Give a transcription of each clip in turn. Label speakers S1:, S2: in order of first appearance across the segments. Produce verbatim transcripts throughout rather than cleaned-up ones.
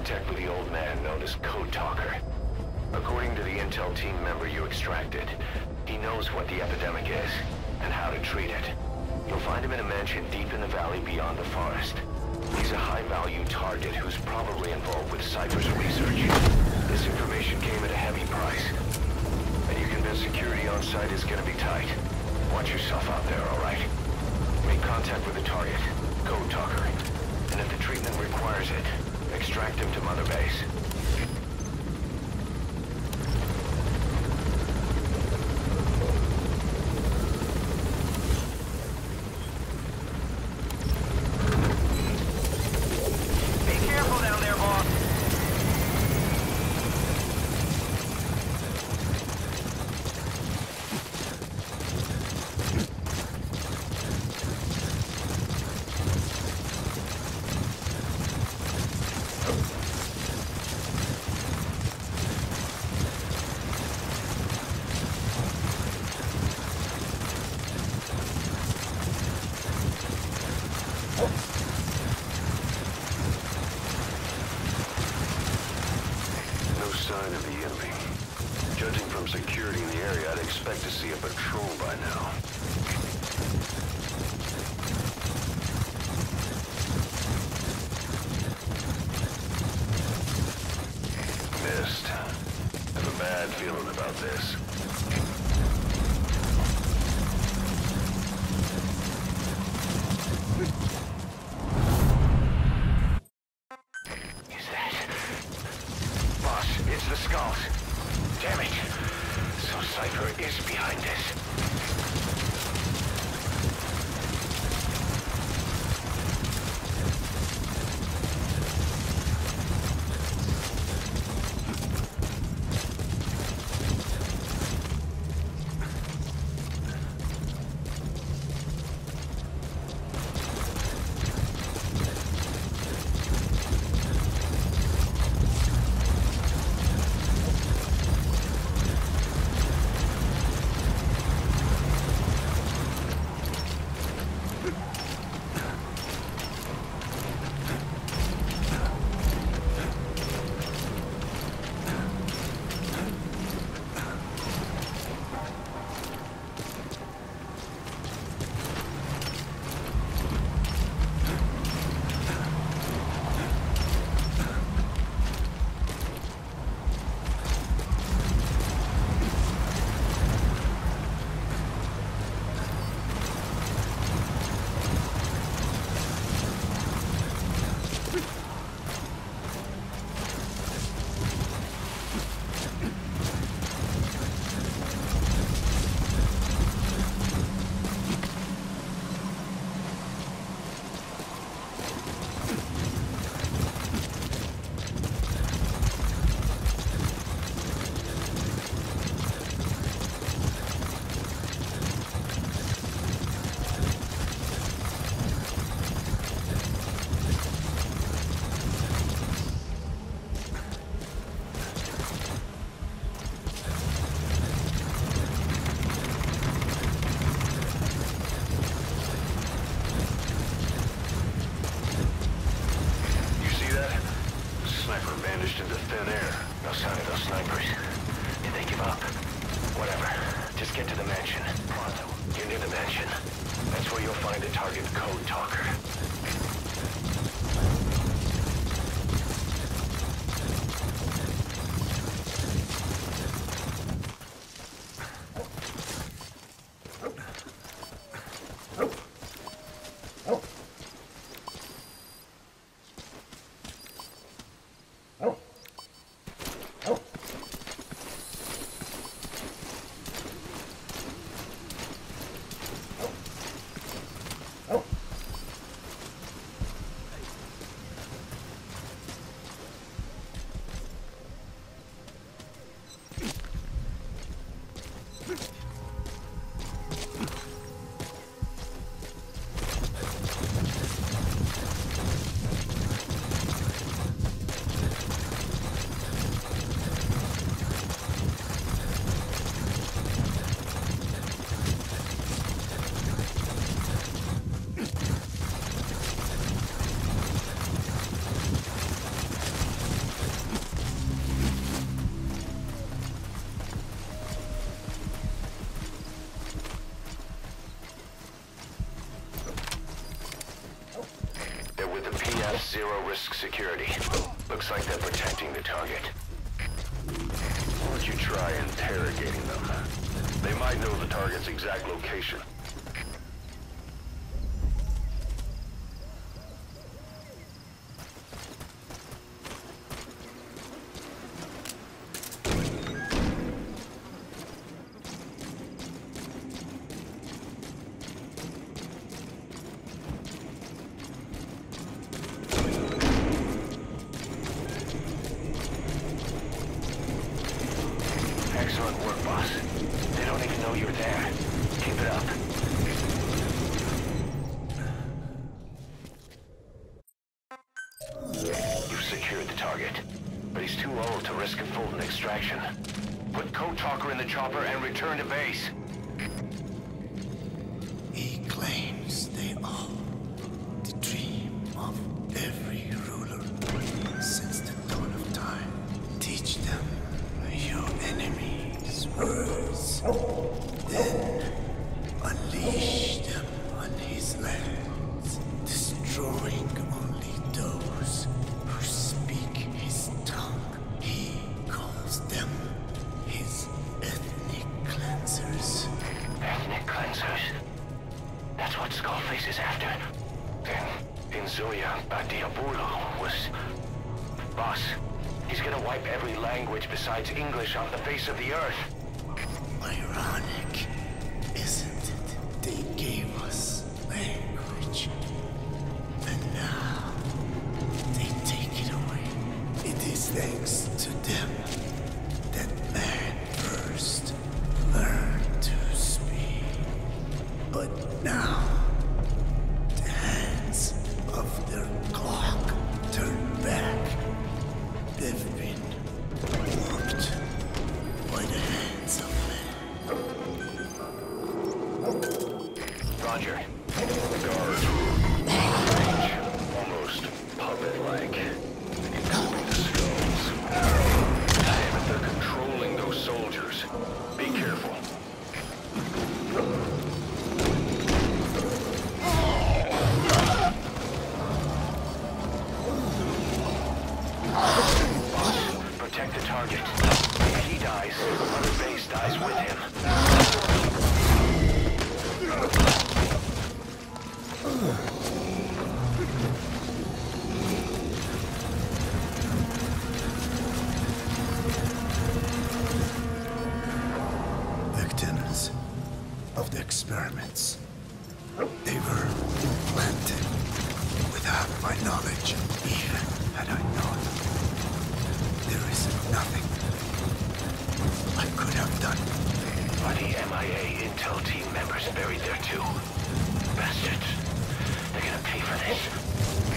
S1: contact with the old man known as Code Talker. According to the intel team member you extracted, he knows what the epidemic is and how to treat it. You'll find him in a mansion deep in the valley beyond the forest. He's a high-value target who's probably involved with Cypher's research. This information came at a heavy price. And you convinced security on site is gonna be tight. Watch yourself out there, alright? Make contact with the target, Code Talker. And if the treatment requires it, extract him to Mother Base. Sign of the enemy. Judging from security in the area, I'd expect to see a patrol by now. Missed. I have a bad feeling about this. It's the Skulls. Damn it. So Cypher is behind this. Vanished into thin air. No sign of those snipers. Did they give up? Whatever. Just get to the mansion. Pronto. You're near the mansion. That's where you'll find a target Code Talker. zero-risk security. Looks like they're protecting the target.
S2: Why don't you try interrogating them? They might know the target's exact location.
S1: Excellent work, boss. They don't even know you're there. Keep it up. You've secured the target, but he's too old to risk a Fulton extraction. Put Code Talker in the chopper and return to base.
S3: He claims they are the dream of every ruler since the dawn of time. Teach them your enemies' words, then unleash them on his lands, destroying only those who speak his tongue. He calls them his ethnic cleansers.
S1: Ethnic cleansers? That's what Skullface is after. Then, Inzoya Badiabulu was... Boss, he's gonna wipe every language besides English off the face of the earth.
S3: Ironic, isn't it? They gave us language, and now they take it away. It is thanks to them that man first learned to speak. But now, the hands of their clock turn back. They've been warped by the hands of men.
S1: Roger.
S2: Guard. Strange. Almost puppet-like. Including the skulls. Damn it, they're controlling those soldiers. Be careful.
S1: Protect the target. If he dies, Mother Base dies with him.
S3: Victims of the experiments. They were implanted without my knowledge, even had I known. There is nothing I could have done.
S1: Bloody M I A Intel team members buried there too. Bastards. They're gonna pay for this.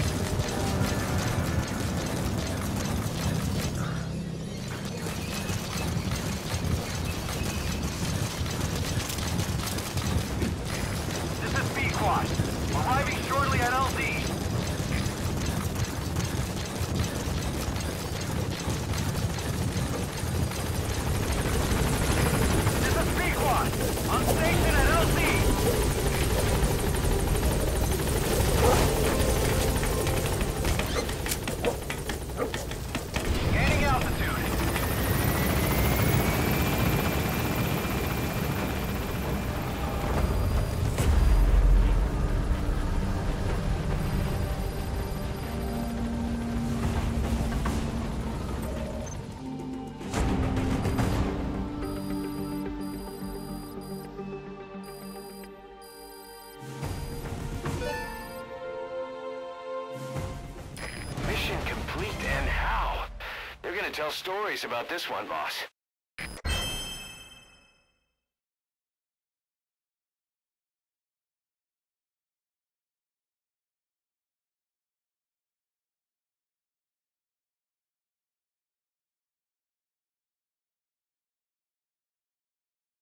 S1: This is B-Quad. Arriving shortly at L Z. On station at L Z! Gaining altitude. Mission complete, and how? They're gonna tell stories about this one, boss.